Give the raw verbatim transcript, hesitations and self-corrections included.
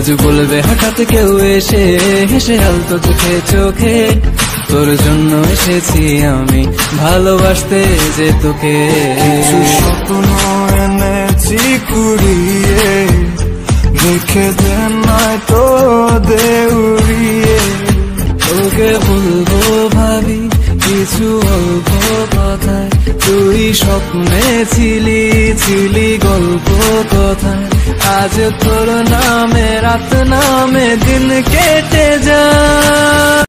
আজ বলবে হঠাৎ কেউ এসে হেসে আলতো চোখে চোখে, তোর জন্য এসেছি আমি ভালোবাসতে যে তোকে। কিছু স্বপ্ন এনেছি কুড়িয়ে, রেখে দে নয়তো দে উড়িয়ে। তোকে বলবো ভাবি কিছু অল্প কথায়, তুই স্বপ্নে ছিলি ছিলি গল্প কথায়। আজ তোর নামে রাত নামে দিন কেটে যায়।